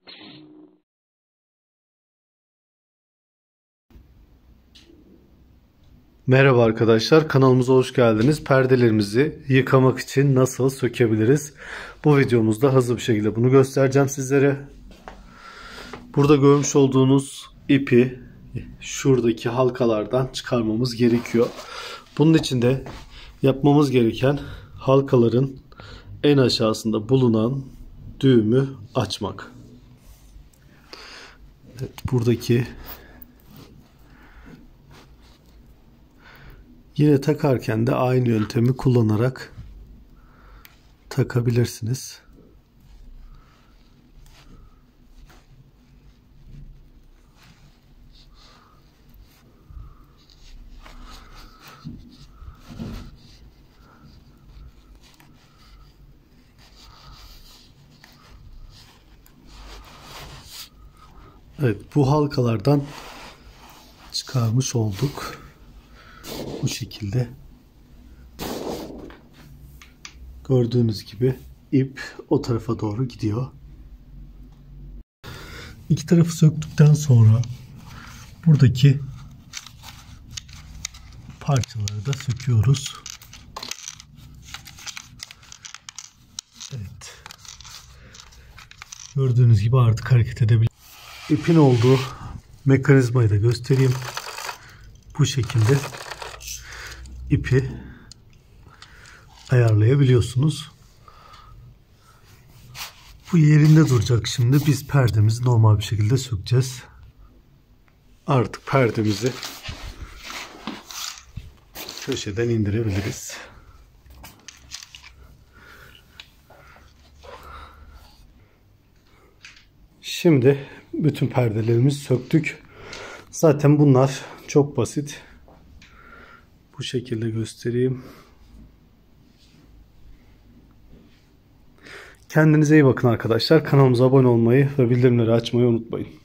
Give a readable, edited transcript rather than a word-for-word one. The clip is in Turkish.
Merhaba arkadaşlar, kanalımıza hoş geldiniz. Perdelerimizi yıkamak için nasıl sökebiliriz? Bu videomuzda hızlı bir şekilde bunu göstereceğim sizlere. Burada görmüş olduğunuz ipi şuradaki halkalardan çıkarmamız gerekiyor. Bunun için de yapmamız gereken halkaların en aşağısında bulunan düğümü açmak. Evet, buradaki yine takarken de aynı yöntemi kullanarak takabilirsiniz. Evet, bu halkalardan çıkarmış olduk. Bu şekilde. Gördüğünüz gibi ip o tarafa doğru gidiyor. İki tarafı söktükten sonra buradaki parçaları da söküyoruz. Evet. Gördüğünüz gibi artık hareket edebiliyor. İpin olduğu mekanizmayı da göstereyim. Bu şekilde ipi ayarlayabiliyorsunuz. Bu yerinde duracak şimdi. Biz perdemizi normal bir şekilde sökeceğiz. Artık perdemizi köşeden indirebiliriz. Şimdi bütün perdelerimizi söktük. Zaten bunlar çok basit. Bu şekilde göstereyim. Kendinize iyi bakın arkadaşlar. Kanalımıza abone olmayı ve bildirimleri açmayı unutmayın.